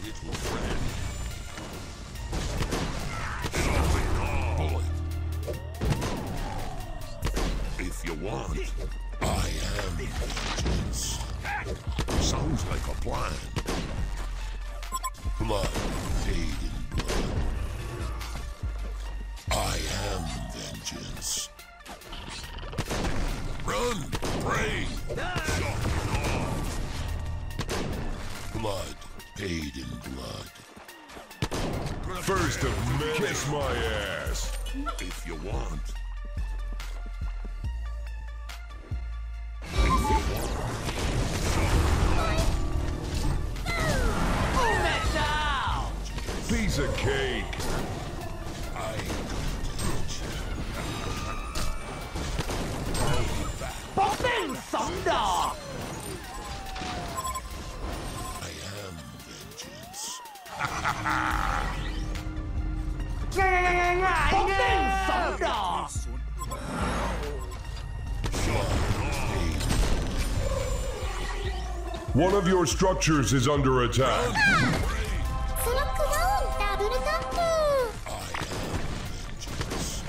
little friend. If you want, I am vengeance. Sounds like a plan. Blood paid in blood. I am vengeance. Run, pray. Blood paid in blood. First of many. Kiss my ass. If you want. Piece of cake. I am vengeance. One of your structures is under attack. そのクローンダブルタップ I am vengeance.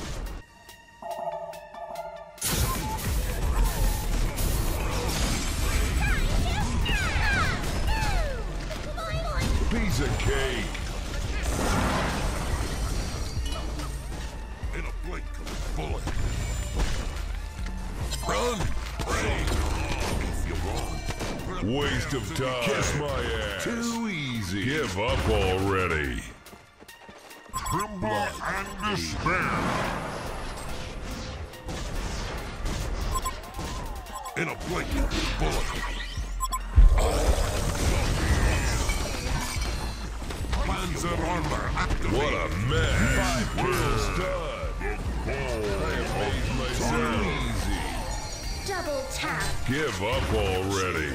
Piece of cake. In a blink of a bullet. Run, pray. If you want. Waste of time. Kiss my ass. Too easy. Give up already. Tremble and despair. In a blink of a bullet. Panzer armor activated. What a mess. 5 kills stud. I amazed myself. Easy. Double tap Give up already.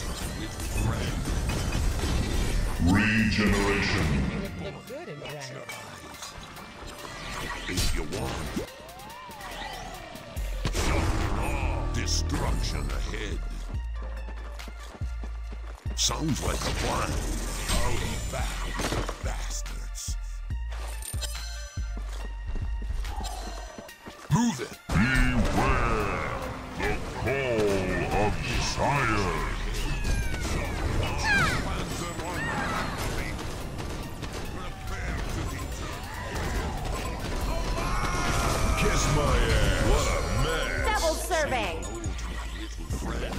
Regeneration. If you want. Destruction ahead. Sounds like a plan. I'll be back, bastards. Move it. Beware the call of sire. Panzer armor activate. Prepare to be Kiss my ass. What a mess. double serving little friend.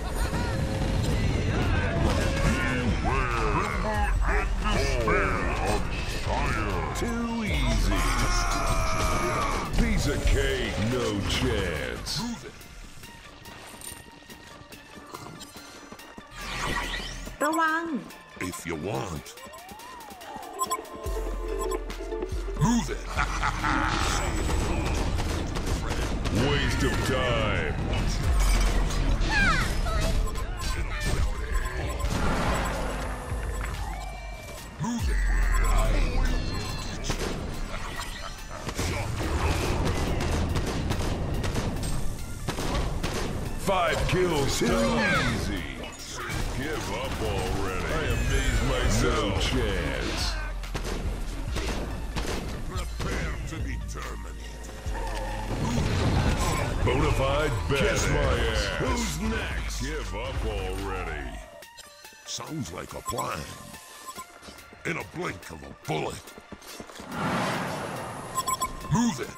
Despair of sire. Too easy. Piece of cake. No chance. Move it. ระวัง If you want. Move it. Waste of time. Move it. 5 kills. Too easy. Give up already. I amaze myself. No chance. Prepare to be terminated. Bonafide badass. Kiss my ass. Who's next? Give up already. Sounds like a plan. In a blink of a bullet. Move it.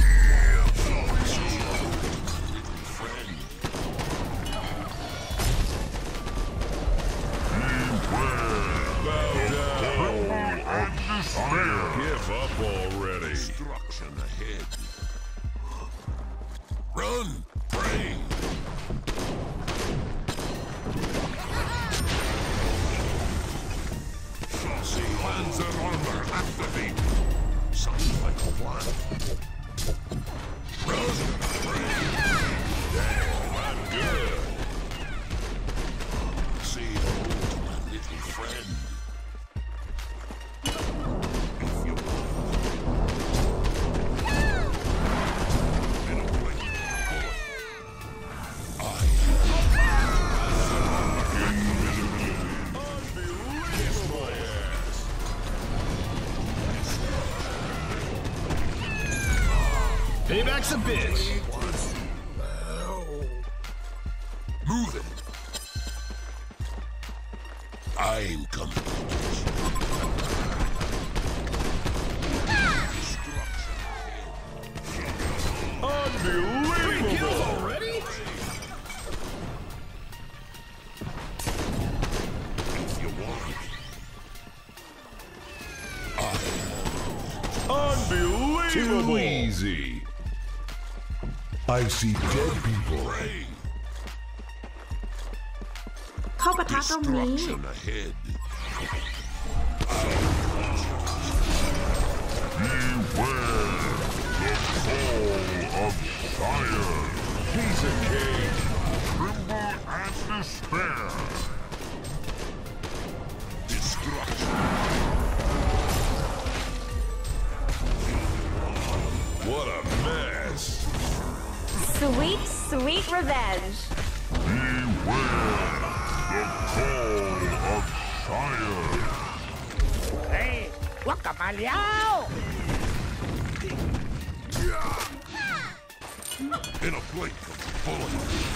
Friend. Bow down. Of despair. Give up already. Destruction ahead. Run! Pray! See Panzer armor activate. Sounds like a plan. Run! Pray! Damn, I'm good. See hold my little friend. If you want. In a blink of a bullet. I am. Kiss my ass. Payback's a bitch. Move it. I'm coming. Unbelievable! 3 kills already? If you want. Unbelievable! Too easy. I see dead people. เข้าปะทะตรงนี้ Destruction ahead. Beware the call of fire. Piece of cake. Tremble and despair. Destruction. What a mess. Sweet, sweet revenge. Beware the call of fire. เฮ้ยวักกลับมาแล้ว In a blink of a bullet.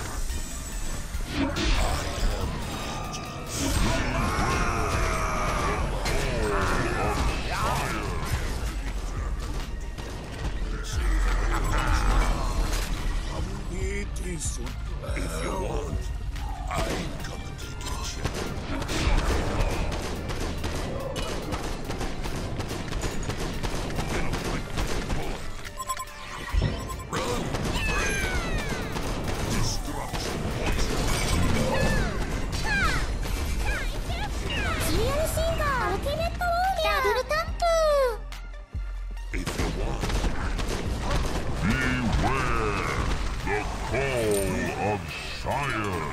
If you want, I'm coming to get you. In a blink of a bullet. Run! Destruction. シリアルシンガーアルティメットウォーリアダブルタップ If you want. Beware the call of fire.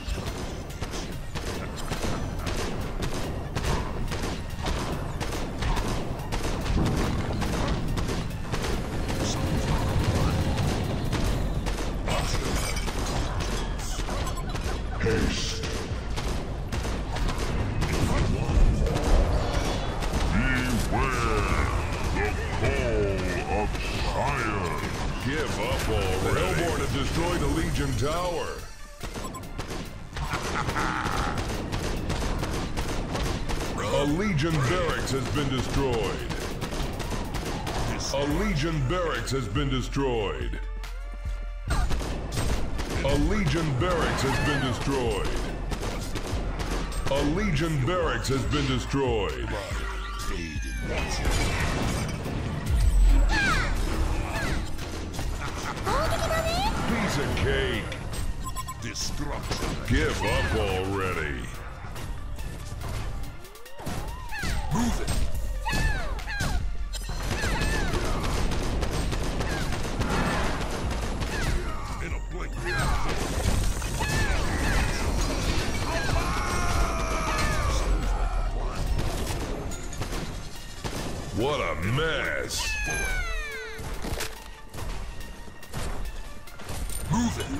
Haste. Beware the call of fire. Give up already. Hellborn has destroyed the Legion Tower. A Legion barracks has been destroyed. A Legion barracks has been destroyed. A Legion barracks has been destroyed. A Legion barracks has been destroyed. Fade in nature. Piece of cake. Destruction. Give up already. Move it. In a blink. What a mess. Move it.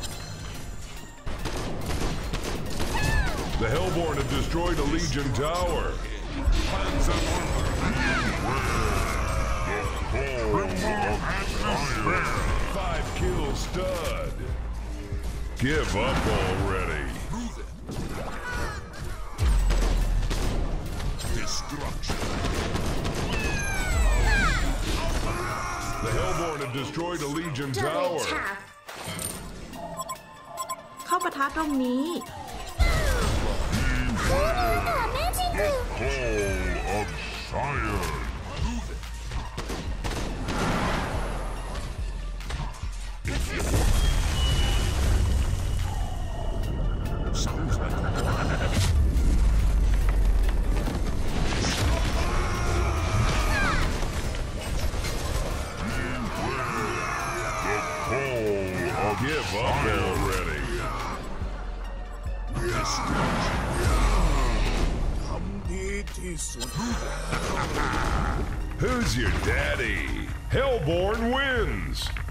The Hellborn have destroyed a Legion Tower. Fire. 5 kill stud. Give up already. Move it. Destruction. The Hellborn have destroyed a Legion Double Tower. tap เข้าปะทะตรงนี้ダメージング Call of fire. Move it. If you want. Sounds like a plan. Give up already. Who's your daddy? Hellborn wins.